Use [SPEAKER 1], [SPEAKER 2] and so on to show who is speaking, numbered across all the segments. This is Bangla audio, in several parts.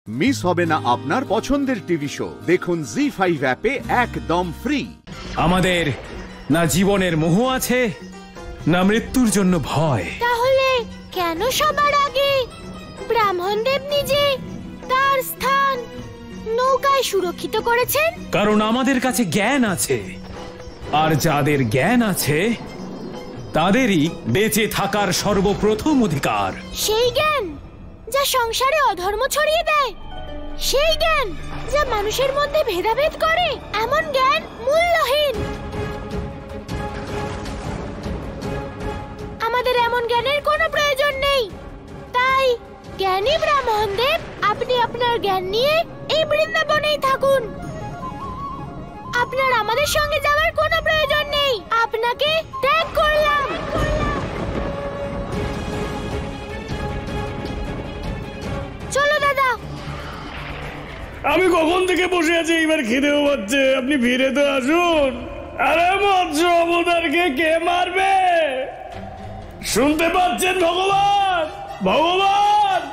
[SPEAKER 1] মিস হবে না আপনার পছন্দের টিভি শো। দেখুন জি5 অ্যাপে একদম ফ্রি।
[SPEAKER 2] আমাদের না জীবনের মোহ আছে না মৃত্যুর জন্য ভয়।
[SPEAKER 3] তাহলে কেন সবার আগে ব্রাহ্মণদেব নিজে তার স্থান নৌকায় সুরক্ষিত করেছেন?
[SPEAKER 2] কারণ আমাদের কাছে জ্ঞান আছে, আর যাদের জ্ঞান আছে তাদেরই বেঁচে থাকার সর্বপ্রথম অধিকার।
[SPEAKER 3] সেই জ্ঞান যা সংসারে অধর্ম ছড়িয়ে দেয়, সেই জ্ঞান যা মানুষের মধ্যে ভেদাভেদ করে, এমন জ্ঞান মূল্যহীন। আমাদের এমন জ্ঞানের কোনো প্রয়োজন নেই। তাই জ্ঞানী ব্রাহ্মণদেব, আপনি আপনার জ্ঞান নিয়ে এই বৃন্দাবনেই থাকুন। আপনার আমাদের সঙ্গে যাওয়ার কোনো প্রয়োজন নেই। আপনাকে ত্যাগ করলাম। চলো দাদা।
[SPEAKER 4] আমি কখন থেকে বসে আছি, এইবার খিদেও পাচ্ছে। আপনি ফিরে তো আসুন। আরে মৎস্য অবতারকে কে মারবে? শুনতে পাচ্ছেন ভগবান? ভগবান!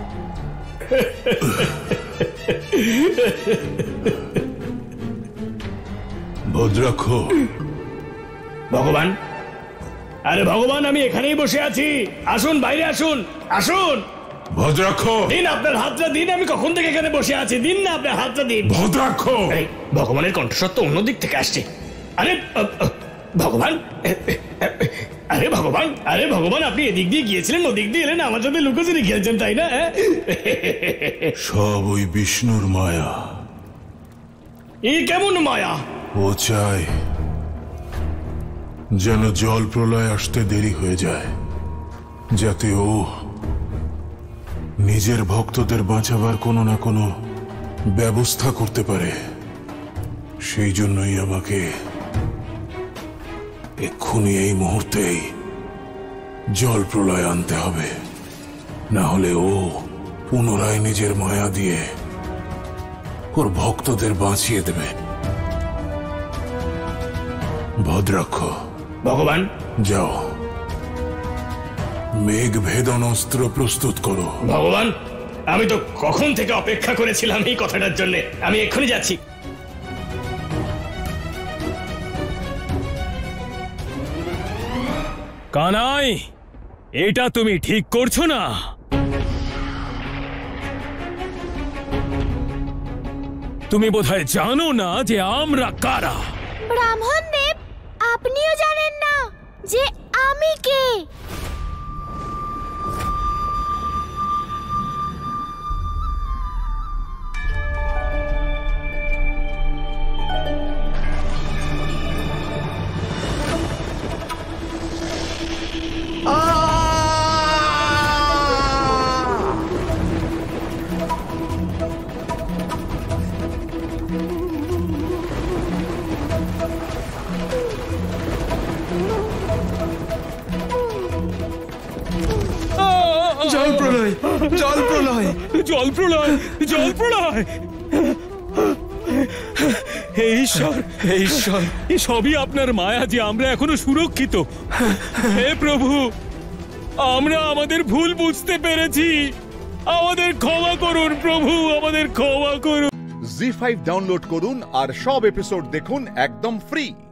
[SPEAKER 5] ভদ্রাক্ষ।
[SPEAKER 4] ভগবান, আরে ভগবান, আমি এখানেই বসে আছি। আসুন, বাইরে আসুন, আসুন।
[SPEAKER 5] ভদ্রাক্ষ,
[SPEAKER 4] দিন আপনার হাতটা দিন। আমি কখন থেকে এখানে বসে আছি, দিন না আপনার হাতটা দিন।
[SPEAKER 5] ভদ্রাক্ষ।
[SPEAKER 4] ভগবানের কণ্ঠস্বর তো অন্যদিক থেকে আসছে। আরে ভগবান, আরে ভগবান, আরে ভগবান, আপনি এদিক দিয়ে গিয়েছিলেন, ওদিক দিয়ে এলেন, আমার সাথে লুকোচুরি খেলছেন, তাই না?
[SPEAKER 5] সব ওই বিষ্ণুর মায়া।
[SPEAKER 4] এই কেমন মায়া?
[SPEAKER 5] ও চায় যেন জল প্রলয় আসতে দেরি হয়ে যায়, যাতে ও নিজের ভক্তদের বাঁচাবার কোনো না কোনো ব্যবস্থা করতে পারে। সেই জন্যই আমাকে এক্ষুনি এই মুহূর্তেই জল প্রলয় আনতে হবে, না হলে ও পুনরায় নিজের মায়া দিয়ে ওর ভক্তদের বাঁচিয়ে দেবে। ভদ্রাক্ষ।
[SPEAKER 4] ভগবান,
[SPEAKER 5] যাও, মেঘ ভেদন অস্ত্র প্রস্তুত করো।
[SPEAKER 4] ভগবান, আমি তো কখন থেকে অপেক্ষা করেছিলাম এই কথাটার জন্য। আমি এক্ষুনি যাচ্ছি।
[SPEAKER 2] কানাই, এটা তুমি ঠিক করছো না। তুমি বোধহয় জানো না যে আমরা কারা।
[SPEAKER 3] ব্রাহ্মণদেব, আপনিও জানেন না যে আমি কে।
[SPEAKER 2] জল প্রলয়, জল প্রলয়, জল প্রলয়, জল প্রলয়। হে ঈশ্বর, হে ঈশ্বর, এ সবই আপনার মায়া যে আমরা এখনো সুরক্ষিত। হে প্রভু, আমরা আমাদের ভুল বুঝতে পেরেছি। আমাদের ক্ষমা করুন প্রভু, আমাদের ক্ষমা করুন।
[SPEAKER 1] জি5 ডাউনলোড করুন আর সব এপিসোড দেখুন একদম ফ্রি।